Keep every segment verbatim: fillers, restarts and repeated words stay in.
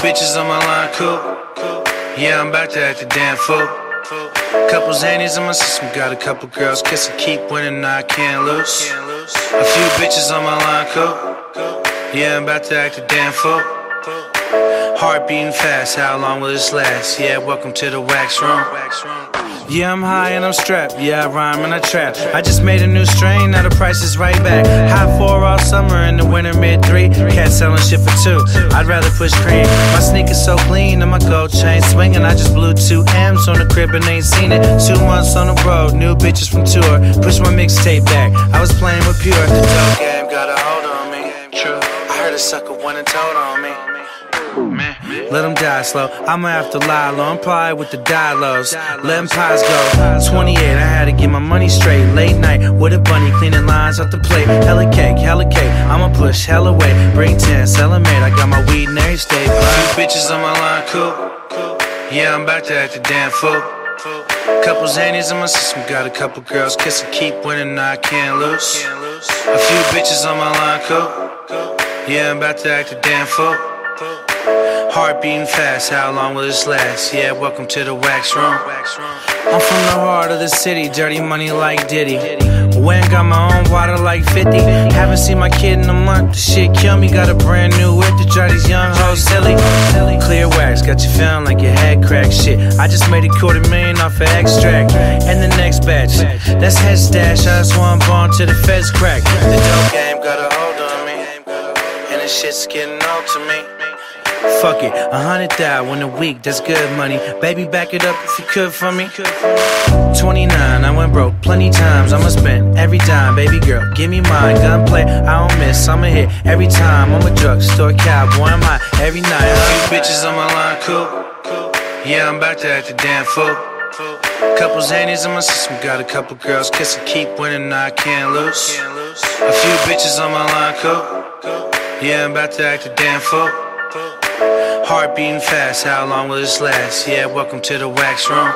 bitches on my line, cool. Yeah, I'm about to act a damn fool. Couple zanies in my system, got a couple girls kissing, keep winning, I can't lose. A few bitches on my line, cool. Yeah, I'm about to act a damn fool. Heart beating fast, how long will this last? Yeah, welcome to the wax room. Yeah, I'm high and I'm strapped, yeah, I rhyme and I trap. I just made a new strain, now the price is right back. High four all summer, in the winter mid three. Cat selling shit for two, I'd rather push cream. My sneakers so clean and my gold chain swinging. I just blew two M's on the crib and ain't seen it. Two months on the road, new bitches from tour. Push my mixtape back, I was playing with Pure. The dope game got a hold on me, true. I heard a sucker went and told on me. Man, let them die slow, I'ma have to lie low. I'm probably with the die-lows, letting pies go. Twenty-eight, I had to get my money straight. Late night with a bunny, cleaning lines off the plate. Hella cake, hella cake, I'ma push hella weight. Bring ten, sell a mate, I got my weed in every state. Few bitches on my line, cool. Yeah, I'm about to act a damn fool. Couple zanies in my system, got a couple girls kissing, keep winning, I can't lose. A few bitches on my line, cool. Yeah, I'm about to act a damn fool. Heart beating fast, how long will this last? Yeah, welcome to the wax room. I'm from the heart of the city, dirty money like Diddy. Went got my own water like fifty. Haven't seen my kid in a month, the shit kill me. Got a brand new whip to drive these young hoes silly. Clear wax, got you feeling like your head cracked. Shit, I just made a quarter million off of extract. And the next batch, that's head stash. I just want born to the feds crack. The dope game got a hold on me, and the shit's getting old to me. Fuck it, a hundred thousand a week, that's good money. Baby, back it up if you could for me. Twenty-nine, I went broke plenty times. I'ma spend every dime, baby girl, give me mine. Gunplay, I don't miss, I'ma hit every time. I'm a drugstore cowboy, I'm hot every night. A few bitches on my line, cool. Yeah, I'm about to act a damn fool. Couple zanies in my system, got a couple girls kissing, keep winning, I can't lose. A few bitches on my line, cool. Yeah, I'm about to act a damn fool. Heart beating fast, how long will this last? Yeah, welcome to the wax room.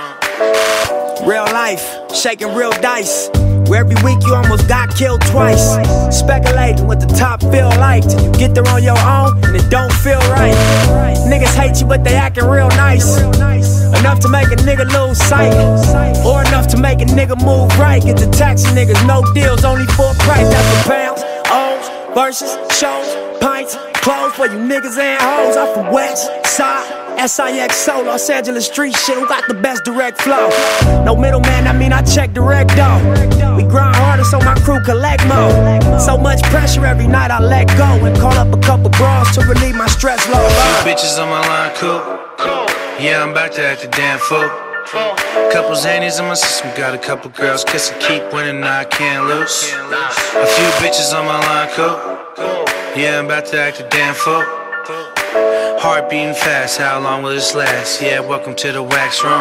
Real life, shaking real dice. Where every week you almost got killed twice. Speculating what the top feel like till you get there on your own and it don't feel right. Niggas hate you but they acting real nice. Enough to make a nigga lose sight, or enough to make a nigga move right. Get the taxi niggas, no deals, only for a price. That's for pounds, O's, versus, shows, pints, clothes for you niggas and hoes. I'm from West Side, S I X O, Los Angeles street shit. Who got the best direct flow? No middleman, I mean I check direct though. We grind harder so my crew collect more. So much pressure every night I let go and call up a couple bras to relieve my stress load. Few bitches on my line, cool. Yeah, I'm about to act a damn fool. Couple zanies in my system, got a couple girls kissing, keep winning, I can't lose. A few bitches on my line, cool. Yeah, I'm about to act a damn fool. Heart beating fast, how long will this last? Yeah, welcome to the wax room.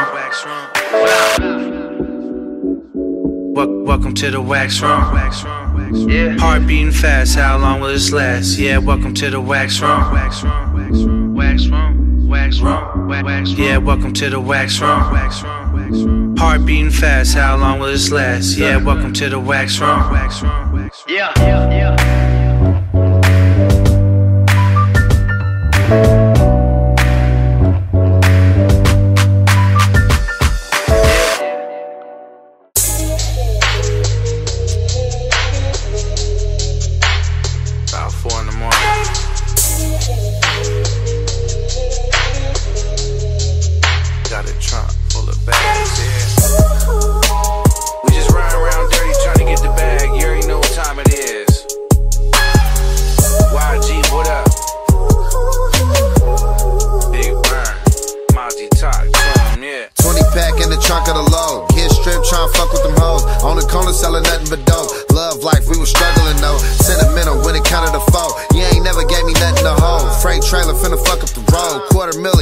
Welcome to the wax room. Heart beating fast, how long will this last? Yeah, welcome to the wax room. Wax room, wax room, wax room. Yeah, welcome to the wax room. Heart beating fast, how long will this last? Yeah, welcome to the wax room. Yeah, yeah, yeah. About four in the morning. Got a trunk full of bags, yeah. We just riding around dirty trying to get the bag. You already know what time it is. Y G, what up? Big Burn, Monty Talk, yeah. twenty pack in the trunk of the load. Get stripped, tryna fuck with them hoes. On the corner selling nothing but dope. Love life, we was struggling though. Sentimental when it counted the foe. You ain't never gave me nothing to hold. Freight trailer finna fuck up the road. Quarter million, you ain't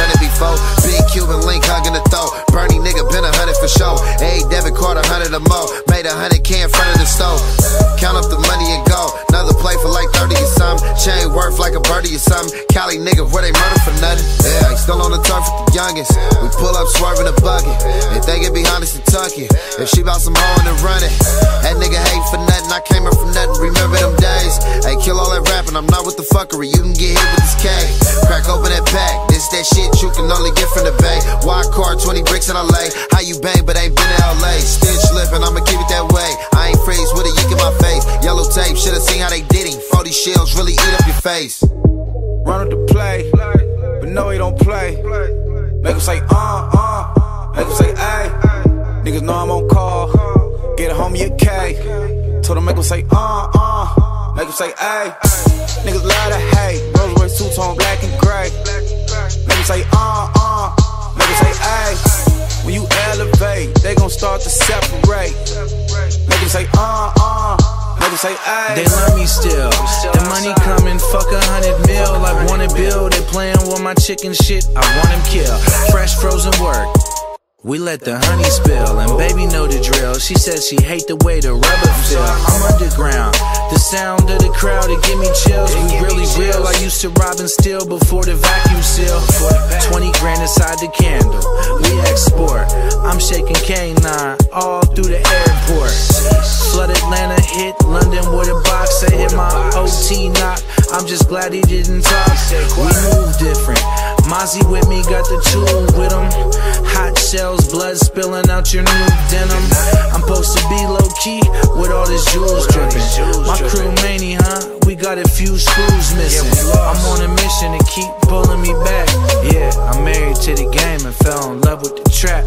done it before. Big Cuban link hugging the throat. Bernie nigga been a hundred for sure. A debit card a hundred or more. Made a hundred K in front of the stove. Count up the money and go. Another play for like thirty or something. Chain worth like a birdie or something. Cali nigga where they murder for nothing. Yeah, he still on the turf with the youngest. We pull up swerving a bucket. If they get behind us to tuck it. If she bout some hoe and then run it. That nigga hate for nothing. I came up from nothing. Remember them days. Hey, kill all that rapping. I'm not with the fuckery. You can get hit with this K. Crack open that pack. This that shit you can only get from the bay. Wide car, twenty bricks in L A. How you bang but ain't been to L A. Stitch slipping, I'ma keep it that way. I ain't freeze with a yeek in my face. Yellow tape, should've seen how they did him. forty shells really eat up your face. Run up the play, but no he don't play. Make him say uh, uh, make him say ay. Niggas know I'm on call, get a homie a K. Told him make him say uh, uh, make him say ay. Niggas love to hate, Rolls Royce two-tone black and gray. Make him say uh, uh, make him say ay. When you elevate, they gon' start to separate. Make him say uh, uh, make him say ay. They love me still, the money coming, fuck a hundred mil. I wanna build, they playing with my chicken shit, I want him kill. Fresh frozen work, we let the honey spill, and baby know the drill. She says she hate the way the rubber feel. I'm underground, the sound of the crowd, it give me chills. We really real, I used to rob and steal before the vacuum seal. Twenty grand inside the candle, we export. I'm shaking K nine all through the airport. Flood Atlanta, hit London with a box. They hit my O T knock, I'm just glad he didn't talk. We move different, Mozzie with me, got the tool with him. Hot shells, blood spilling out your new denim. I'm supposed to be low-key with all this jewels dripping. My crew many, huh? We got a few screws missing. I'm on a mission to keep pulling me back. Yeah, I'm married to the game and fell in love with the trap.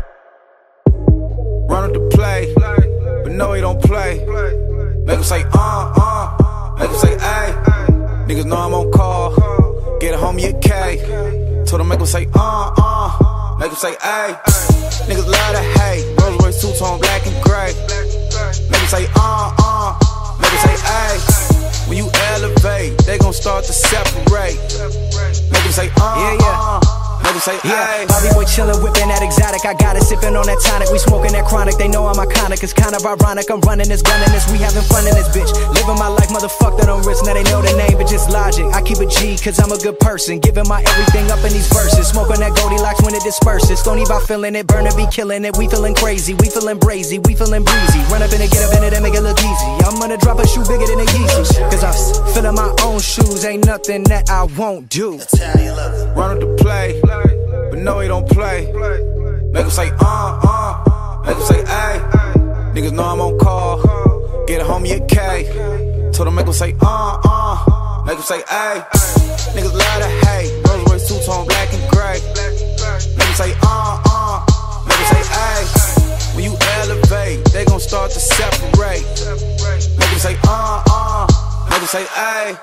Run up the play, but no he don't play. Make him say uh, uh, make him say ay. Niggas know I'm on call, get a homie a K. Told him make him say uh, uh, make him say ay. Niggas love to hate, Rolls Royce two-tone black and gray. Make him say uh, uh, make him say ay. When you elevate, they gon' start to separate. Make him say uh, yeah, yeah. uh. Yeah, Bobby boy chillin', whippin' that exotic. I got it, sippin' on that tonic. We smoking that chronic. They know I'm iconic. It's kind of ironic. I'm running this, gunning this. We having fun in this bitch. Living my life, motherfuck that on risk. Now they know the name, but just logic. I keep a G, cause I'm a good person. Giving my everything up in these verses. Smoking that Goldilocks when it disperses. Stony by feeling it, burner be killing it. We feeling crazy, we feeling brazy, we feeling breezy. Run up in it, get up in it, and make it look easy. I'm gonna drop a shoe bigger than a Yeezy. Cause I'm feeling my own shoes. Ain't nothing that I won't do. Run up the play, but no he don't play. Make him say uh, uh, make him say ay. Niggas know I'm on call, get a homie a K. Told him make him say uh, uh, make him say ay. Niggas love to hate, Rolls Royce two-tone black and gray. Make him say uh, uh, make him say ay. When you elevate, they gon' start to separate. Make him say uh, uh, make him say ay.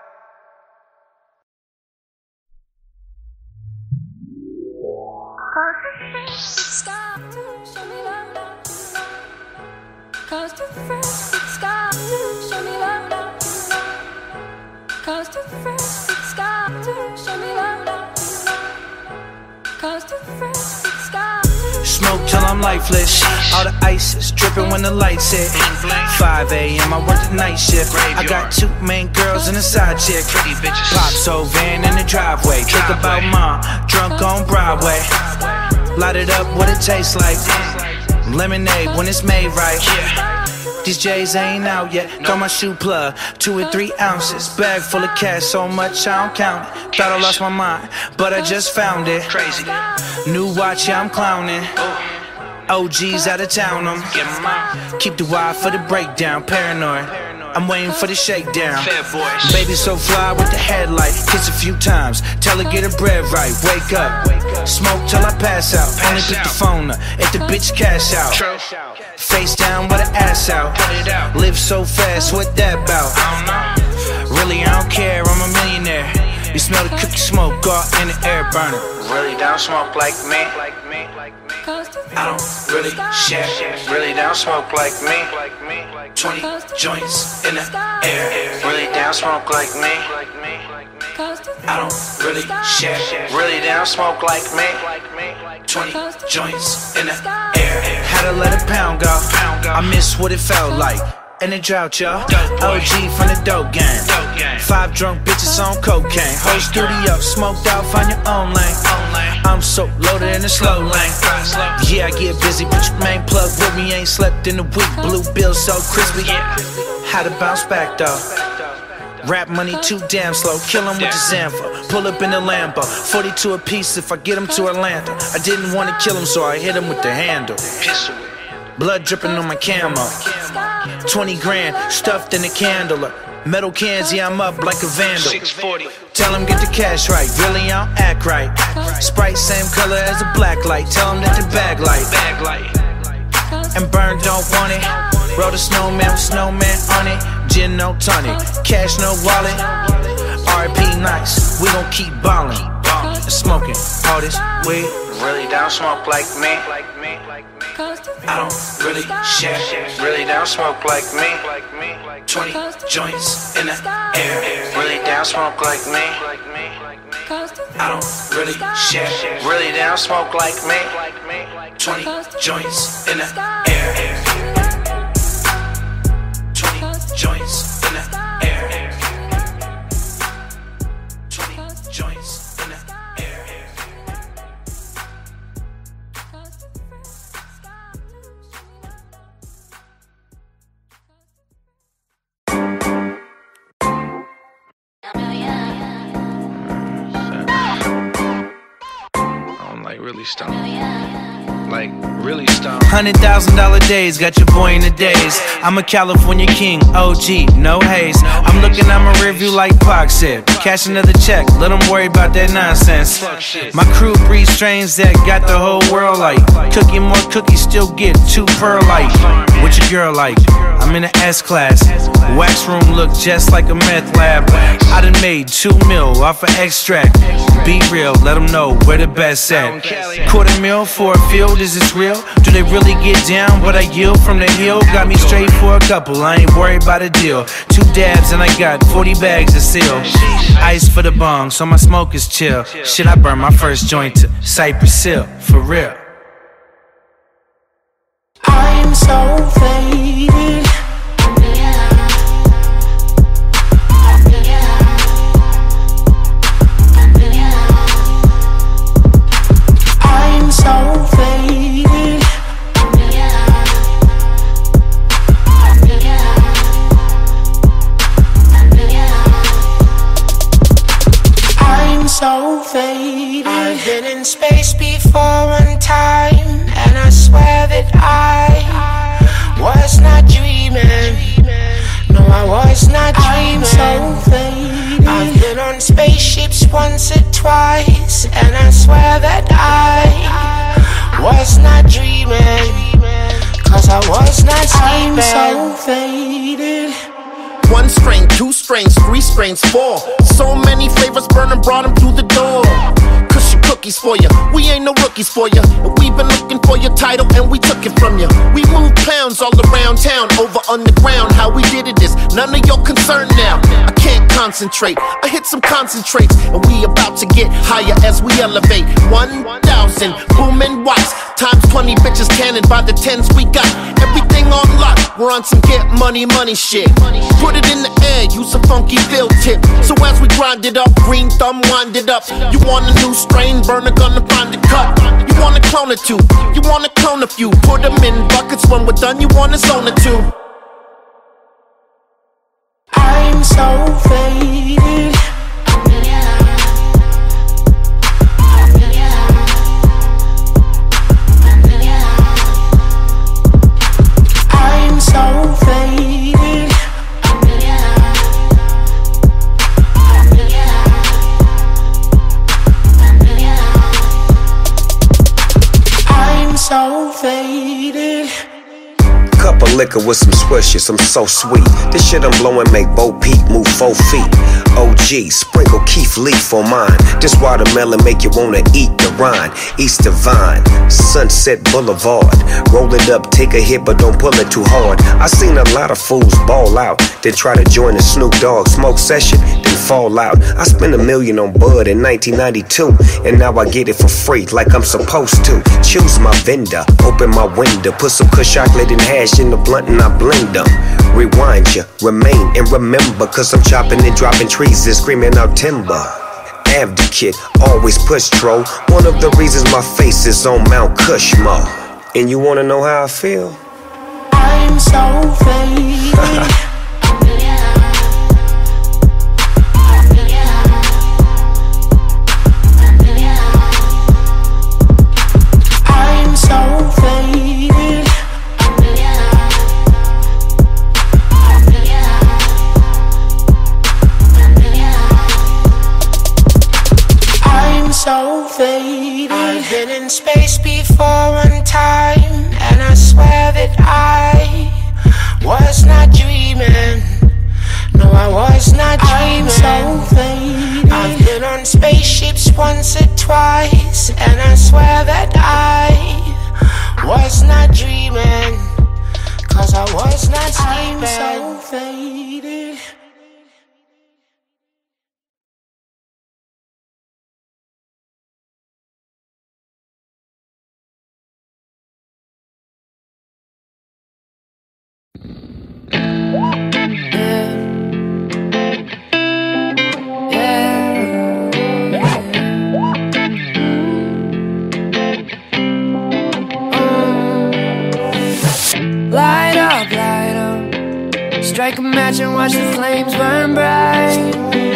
Cause the first it's got to show me love now. Cause the first it's got to show me love now. Cause the first it's got to Smoke till I'm lifeless. All the ice is dripping when the lights hit. five A M I work the night shift. I got two main girls and a side chick. Pops whole van in the driveway. Think about mom, drunk on Broadway. Light it up, what it tastes like. Lemonade when it's made right. These J's ain't out yet. Got my shoe plug, two or three ounces. Bag full of cash, so much I don't count it. Thought I lost my mind, but I just found it. Crazy. New watch, yeah, I'm clowning. O Gs out of town, I'm keep the wire for the breakdown. Paranoid, I'm waiting for the shakedown. Baby so fly with the headlight. Kiss a few times, tell her get her bread right. Wake up, smoke till I pass out. Only pick the phone up if the bitch cash out. Face down with her ass out. Live so fast, what that bout? Really I don't care, I'm a millionaire. You smell the cookie smoke, go out in the air burning. Really don't smoke like me. I don't really share. Really don't smoke like me. Twenty joints in the air. Really don't smoke like me. I don't really share. Really, they don't smoke like me. Twenty joints in the air. Had to let a pound go. I miss what it felt like. In the drought, y'all. O G from the dope game. Five drunk bitches on cocaine. Whole studio smoked out, find your own lane. I'm so loaded in the slow lane. Yeah, I get busy, but your main plug with me. Ain't slept in a week. Blue bill so crispy. Had to bounce back though. Rap money too damn slow, kill him with the Zanfa. Pull up in the Lambo, forty-two a piece if I get him to Atlanta. I didn't want to kill him, so I hit him with the handle. Blood dripping on my camo. Twenty grand stuffed in a candle. Metal cans, yeah, I'm up like a vandal. Tell him get the cash right, really I don't act right. Sprite same color as a black light. Tell him that the bag light. And Burn don't want it. Roll the snowman with snowman on it. Gin no tonic, cash no wallet. R I P nice, we gon' keep ballin'. And smoking all this weed. Really don't smoke like me. I don't really share. Really don't smoke like me. Twenty joints in the air. Really don't smoke like me. I don't really share. Really don't smoke like me. Twenty joints in the air. Joints in the air. twenty joints in the air. I'm like really stoned. Like, really stoned. Hundred thousand dollar days, got your boy in the days. I'm a California king, O G, no haze. I'm looking at my review like Pac said. Cash another check, let them worry about that nonsense. My crew breeds strains that got the whole world like. Cooking more cookies, still get two perlite. What your girl like? I'm in the S class. Wax room look just like a meth lab. I done made two mil off of extract. Be real, let them know where the best at. Quarter mil for a field, is this real? Do they really get down what I yield from the hill? Got me straight for a couple, I ain't worried about a deal. Two dabs and I got forty bags of seal. Ice for the bong, so my smoke is chill. Shit, I burn my first joint to Cypress Hill, for real. I'm so faded. I'm so faded. I'm so faded. I've been in space before one time, and I swear that I was not dreaming. No, I was not dreaming. I'm so faded. I've been on spaceships once or twice, and I swear that I was not dreaming. Cause I was not sleeping. I'm so faded. One strain, two strains, three strains, four. So many flavors, burn 'em, brought 'em through the door. Cushy cookies for ya, we ain't no rookies for ya. We've been looking for your title and we took it from ya. We moved pounds all around town, over underground. How we did it is none of your concern now. I can't concentrate, I hit some concentrates, and we about to get higher as we elevate. One thousand booming watts, times twenty bitches cannon by the tens we got. Everything on lock, we're on some get money, money shit. Put it in the air, use a funky field tip. So as we grind it up, green thumb wind it up. You want a new strain, burner gonna find a cut. You wanna clone it too, you wanna clone a few. Put them in buckets, when we're done you wanna zone it too. I'm so faded. I'm so faded. I'm so faded. Couple of liquor with some swishes, I'm so sweet. This shit I'm blowing make Bo Peep move four feet. O G, sprinkle Keith Leaf on mine. This watermelon make you wanna eat the rind. Easter Vine, Sunset Boulevard. Roll it up, take a hit, but don't pull it too hard. I seen a lot of fools ball out, then try to join the Snoop Dogg smoke session, then fall out. I spent a million on bud in nineteen ninety-two, and now I get it for free like I'm supposed to. Choose my vendor, open my window, put some kush chocolate and hash in the blunt and I blend them. Rewind ya, remain and remember, cause I'm chopping and dropping trees and screaming out timber. Advocate, always push troll. One of the reasons my face is on Mount Cushmore. And you wanna know how I feel? I'm so faded. I'm so faded. I'm so faded. I've been in space before one time, and I swear that I was not dreaming. No, I was not dreaming. I'm so faded. I've been on spaceships once or twice, and I swear that I was not dreaming. Cause I was not sleeping. I'm so faded. Light up, light up. Strike a match and watch the flames burn bright.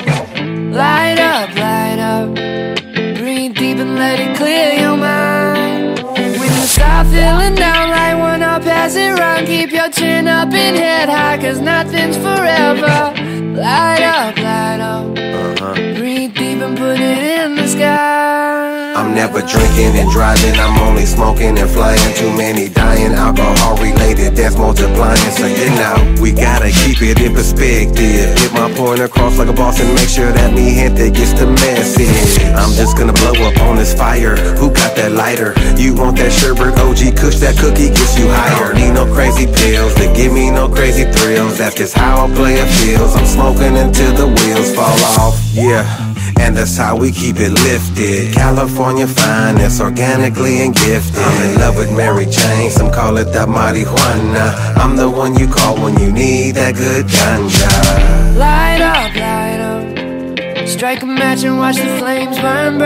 Light up, light up. Breathe deep and let it clear your mind. When you start feeling down, light one up, pass it round. Keep your chin up and head high, cause nothing's forever. Light up, light up. Uh-huh. Breathe deep and put it in the sky. I'm never drinking and driving, I'm only smoking and flying. Too many dying, alcohol related, deaths multiplying. So you know, we gotta keep it in perspective. Get my point across like a boss and make sure that mi gente gets the message. I'm just gonna blow up on this fire. Who got that lighter? You want that Sherbert O G Kush, that cookie gets you higher. Need no crazy pills to give me no crazy thrills. That's just how a player feels. I'm smoking until the wheels fall off. Yeah. And that's how we keep it lifted. California finest, organically and gifted. I'm in love with Mary Jane, some call it that marijuana. I'm the one you call when you need that good ganja. Light up, light up. Strike a match and watch the flames burn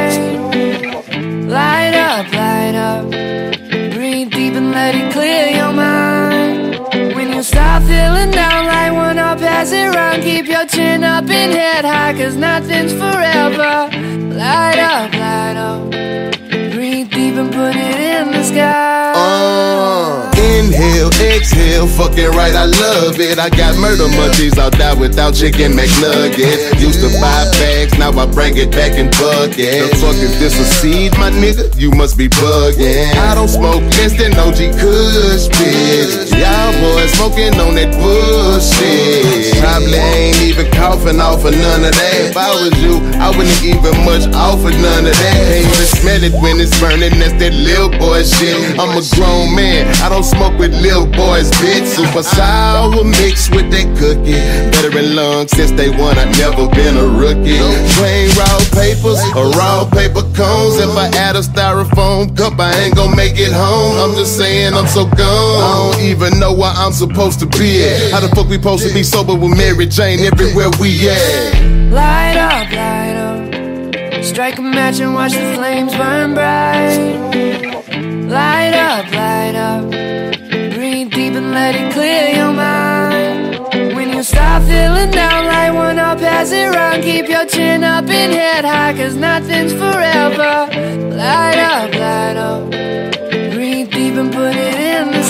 bright. Light up, light up. Breathe deep and let it clear your mind. When you start feeling down, light one up, pass it round. Keep your chin up and head high, cause nothing's forever. Light up, light up. Breathe deep and put it in the sky. Uh, inhale, exhale, fucking right, I love it. I got murder munchies, I'll die without chicken McNuggets. Used to buy bags, now I bring it back in buckets. The fuck is this, a seed, my nigga? You must be bugging. I don't smoke less than O G Kush, bitch. Y'all boys smoking on that bullshit. Probably ain't even coughing off of none of that. If I was you, I wouldn't even much offer none of that. Can't even smell it when it's burning, that's that lil boy shit. I'm a grown man, I don't smoke with lil boys, bitch. Super sour mixed with that cookie. Better in lungs since day one, I never been a rookie. Plain raw papers or raw paper cones. If I add a styrofoam cup, I ain't gon' make it home. I'm just saying I'm so gone, I don't even know where I'm supposed to be at. How the fuck we supposed to be sober with Mary Jane everywhere we at? Light up, light up. Strike a match and watch the flames burn bright. Light up, light up. Breathe deep and let it clear your mind. When you start feeling down, light one up, pass it round. Keep your chin up and head high, cause nothing's forever. Light up, light up. Breathe deep and put it in the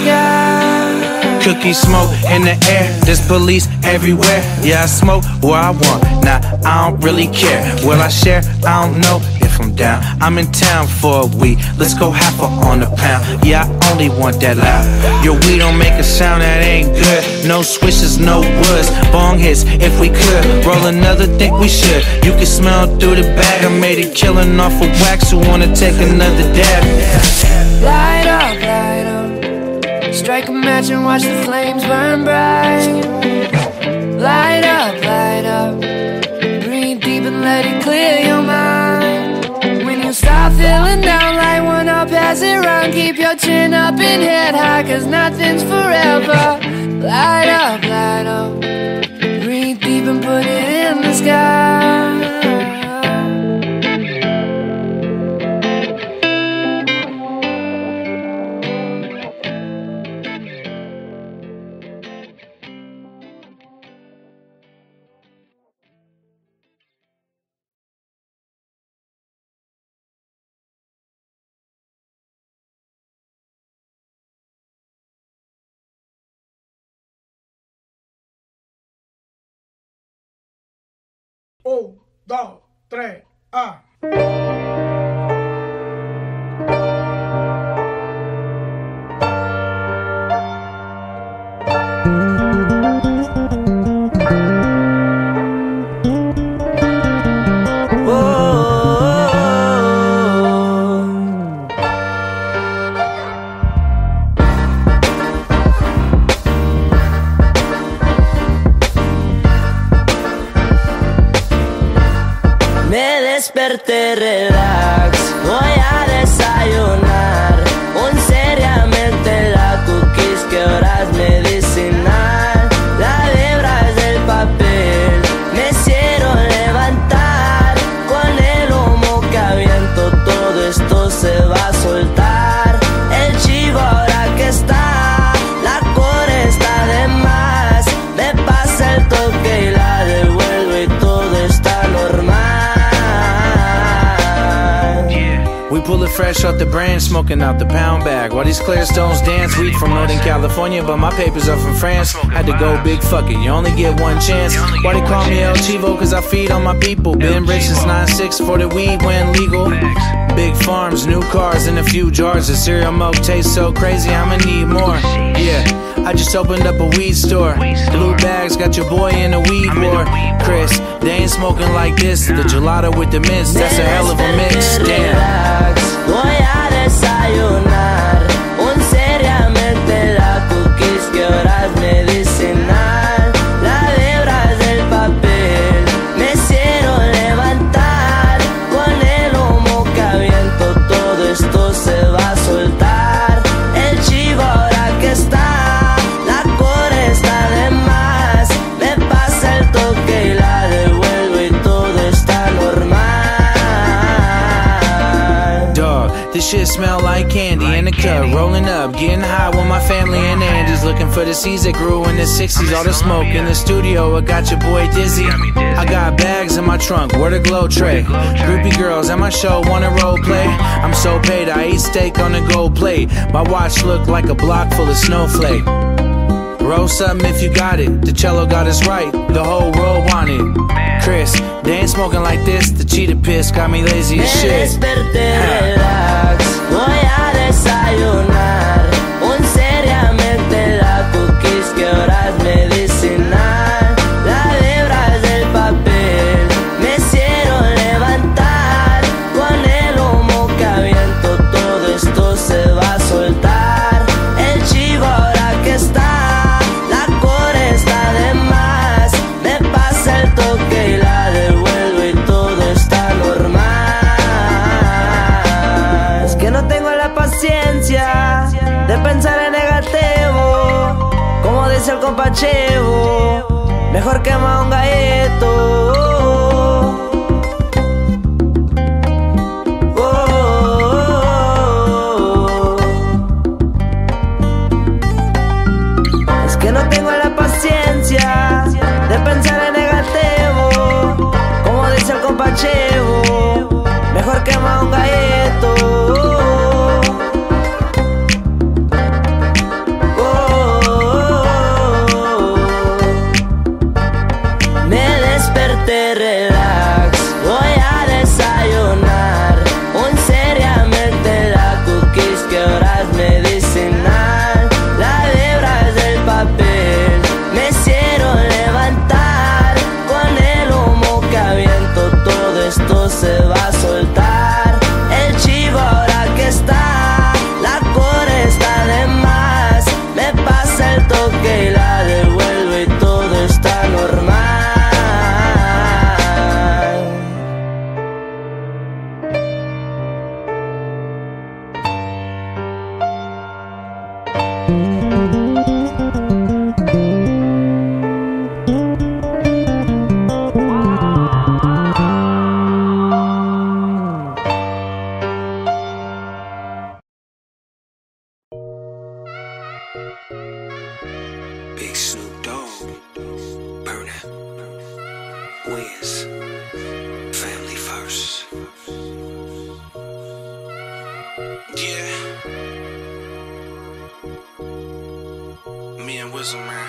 sky. Cookie smoke in the air, there's police everywhere. Yeah, I smoke where I want, nah, I don't really care. Will I share? I don't know. If from down. I'm in town for a week, let's go half a on the pound. Yeah, I only want that loud. Your weed don't make a sound that ain't good. No swishes, no woods, bong hits if we could. Roll another, think we should. You can smell through the bag. I made a killing off of wax. Who wanna take another dab? Light up, light up. Strike a match and watch the flames burn bright. Light up, light up. Breathe deep and let it clear your mind. When you start feeling down, light one up, pass it round. Keep your chin up and head high, cause nothing's forever. Light up, light up. Breathe deep and put it in the sky. Un, dos, tres, ah. Desperté, relax, voy a desayunar. Un seriamente la cookies que ahora es medicinal. La hebras del papel me hicieron levantar. Con el humo que aviento todo esto se va a soltar. El chivo ahora que está, la core está de más. Me pasa el toque y la devuelvo y todo está normal. We pull it fresh off the brand, smoking out the pound bag. While these clear stones dance, weed from Northern California, but my papers are from France. Had to go big, fuck it, you only get one chance. Why they call me El Chivo? Cause I feed on my people. Been rich since nine six for the weed went legal. Big farms, new cars, and a few jars of cereal milk tastes so crazy, I'ma need more. Yeah, I just opened up a weed store. Blue bags, got your boy in a weed war. Chris, they ain't smoking like this. The gelato with the mints, that's a hell of a mix. Damn. Voy a desayunar. Un seriamente la cookies que ahora es medicinal. Las hebras del papel me hicieron levantar. Con el humo que aviento todo esto se va a soltar. El chivo ahora que está, la core está de más. Me pasa el toque y la devuelvo y todo está normal. This shit smell like candy in the cup, rolling up, getting high with my family and Andy's. Looking for the seeds that grew in the sixties, all the smoke in the studio. I got your boy dizzy. I got bags in my trunk, where the glow tray. Groupie girls at my show wanna role play. I'm so paid, I eat steak on a gold plate. My watch look like a block full of snowflake. Roll something if you got it. The cello got us right, the whole world want it. Chris, they ain't smoking like this. The cheetah piss got me lazy as shit. Me desperté, relax, voy a desayunar. Un seriamente la cookies que ahora es medicinal. Las hebras del papel me hicieron levantar. Con el humo que aviento todo esto se va a soltar. El chivo ahora que está, la core está de más. Me pasa el toque y la devuelvo y todo está normal. Es que no tengo la paciencia de pensar en negativo. Como dice el compa Chevo, mejor quema un galleto. No tengo la paciencia de pensar en negativo. Como dice el compa Chevo, mejor quema un galleto. Oh, me desperté Yeah. Me and Whistle, man.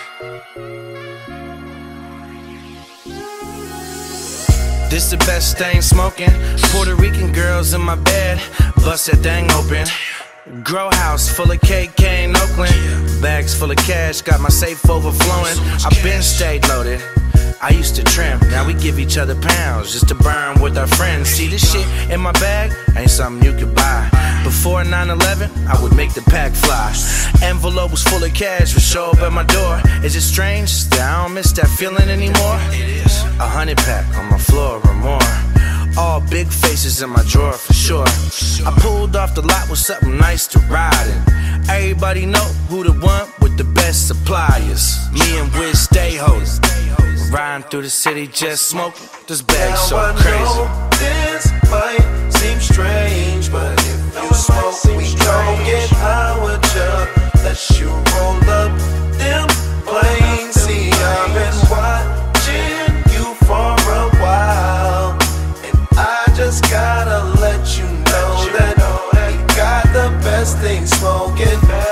This the best thing smoking. Puerto Rican girls in my bed, bust that thing open. Grow house full of K K in Oakland. Bags full of cash, got my safe overflowing. I been stayed loaded. I used to trim, now we give each other pounds just to burn with our friends. See, this shit in my bag ain't something you could buy. Before nine eleven, I would make the pack fly. Envelope was full of cash, would show up at my door. Is it strange that I don't miss that feeling anymore? It is. A hundred pack on my floor or more. All big faces in my drawer for sure. I pulled off the lot with something nice to ride in. Everybody know who the one with the best suppliers. Me and Wiz stay hoes. Riding through the city just smoking. This bag so crazy. Now I know this might seem strange, but if you smoke, we gon' get high with ya. Let you roll up them planes. See, I've been watching you for a while, and I just gotta let you know that we got the best thing smoking.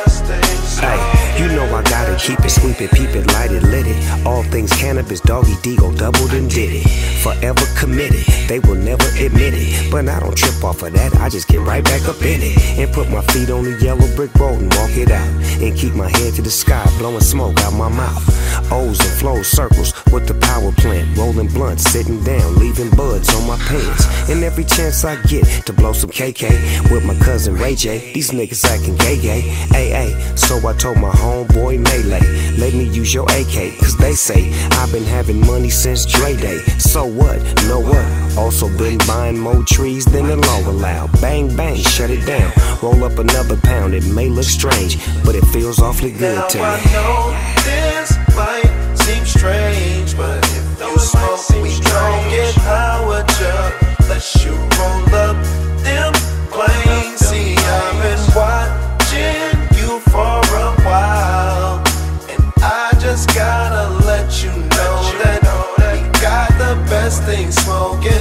Hey, you know I gotta keep it, sweep it, peep it, light it, lit it. All things cannabis, doggy D-go, doubled and did it. Forever committed, they will never admit it. But I don't trip off of that, I just get right back up in it. And put my feet on the yellow brick road and walk it out. And keep my head to the sky, blowing smoke out my mouth. O's and flows, circles with the power plant. Rolling blunts, sitting down, leaving buds on my pants. And every chance I get to blow some K K with my cousin Ray J. These niggas acting gay gay, ay ay. So I told my homeboy Melee, let me use your A K, cause they say I've been having money since Dre Day. So what? Know what? Also been buying more trees than the law allowed. Bang bang, shut it down. Roll up another pound. It may look strange, but it feels awfully good now to me. I know this might seem strange, but if you smoke, we gon' get high with ya. Let you roll up them planes. See, I've been watching you for a while, and I just gotta let you know that we got the best thing smoking.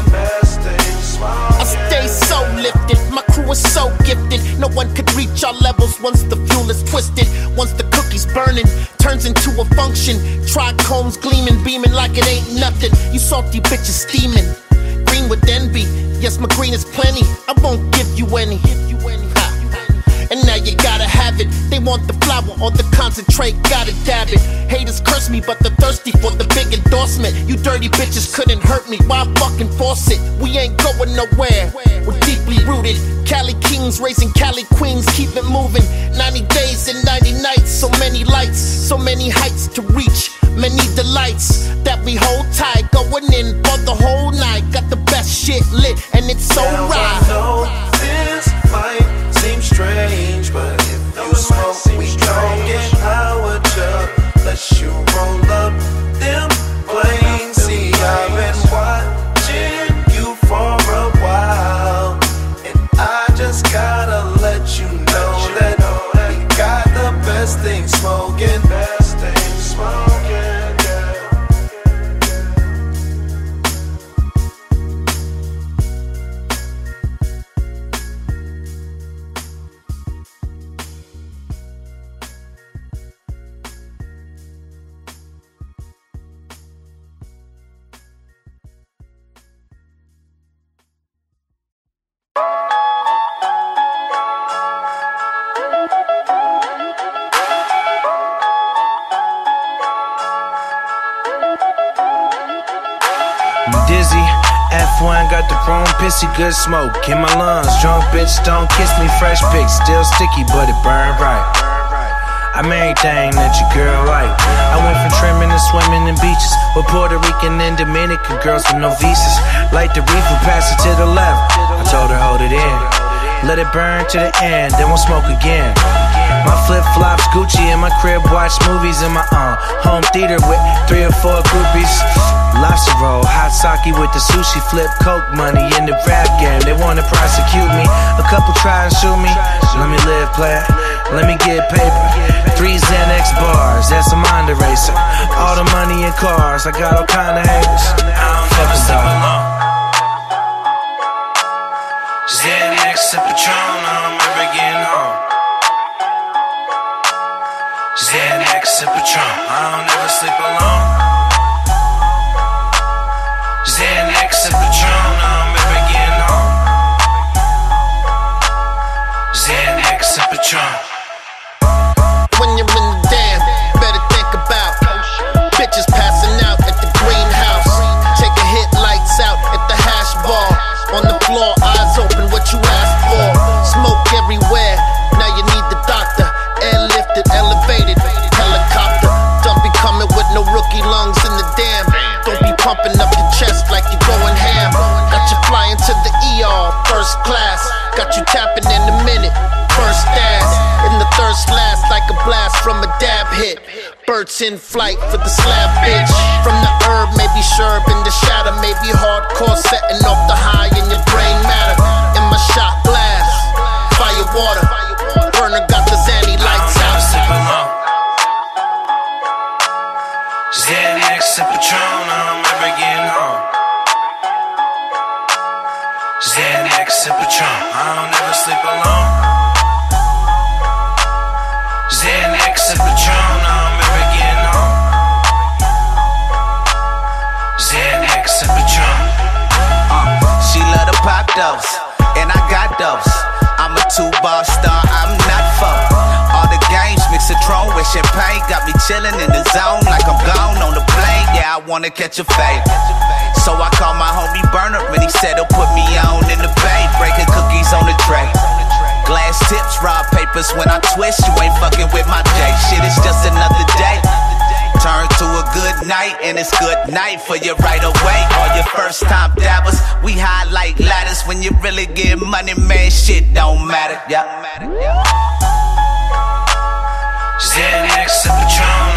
I stay so lifted, my crew is so gifted. No one could reach our levels once the fuel is twisted. Once the cookie's burning, turns into a function. Trichomes gleaming, beaming like it ain't nothing. You salty bitches steaming, green with envy. Yes, my green is plenty, I won't give you any. And now you gotta have it. They want the flower or the concentrate, gotta dab it. Haters curse me, but they're thirsty for the big endorsement. You dirty bitches couldn't hurt me, why fucking force it? We ain't going nowhere, we're deeply rooted. Cali kings raising Cali queens, keep it moving. Ninety days and ninety nights, so many lights, so many heights to reach. Many delights that we hold tight, going in for the whole night. Got the best shit lit, and it's so now right. I know this might seem strange, but if you smoke, we gon' get high with ya. Let you roll up them planes. See, I've been watching you for a while, and I just gotta let you know that we got the best thing smoking. Best thing smoking. Dizzy, F one got the chrome pissy, good smoke in my lungs. Drunk bitch, don't kiss me, fresh pick, still sticky, but it burn right. I'm everything that your girl like. I went from trimming to swimming in beaches with Puerto Rican and Dominican girls with no visas. Light the reefer, pass it to the left. I told her hold it in, let it burn to the end, then we'll smoke again. My flip-flops, Gucci in my crib, watch movies in my uh, home theater with three or four groupies. Lobster roll, hot sake with the sushi, flip coke money in the rap game. They wanna prosecute me, a couple try and shoot me. Let me live, player, let me get paper. Three Xanax bars, that's a mind eraser. All the money in cars, I got all kind of haters. I don't never stop alone. Xanax and Patron on my I don't ever sleep alone. Xanax and Patron, I'm ever getting home. Xanax and Patron. When you're in the dam, better think about bitches passing out at the greenhouse. Take a hit, lights out at the hash bar. On the floor, eyes open, what you asked for. Smoke everywhere, now you need the doctor. Airlifted, elevated, helicopter. Don't be coming with no rookie lungs in the dam. Don't be pumping up your chest like you're going ham. Got you flying to the E R, first class. Got you tapping in a minute, first dance. In the third slash like a blast from a dab hit. Birds in flight for the slab bitch. From the herb, maybe sherb in the shadow. Maybe hardcore setting off the high in your brain matter. In my shot glass, fire water. Burner got the Zanny lights out. Xanax and Patron, I'm ever getting home. Xanax and Patron, I don't ever sleep alone. Xanax and Patron, I'm ever getting home. Xanax and Patron. Uh, she love the pop dose, and I got those. I'm a two-ball star, I'm not fuck. All the games, Mixatron with champagne, got me chillin' in the zone like I'm gone on the plane. Yeah, I wanna catch a fade. So I called my homie Burner, and he said he'll put me on in the bay, breaking cookies on the tray. Glass tips, raw papers when I twist, you ain't fucking with my day. Shit, it's just another day. Turn to a good night, and it's good night for you right away. All your first time dabbers, we high like ladders. When you really get money, man, shit don't matter. Yeah. Xanax and Patron,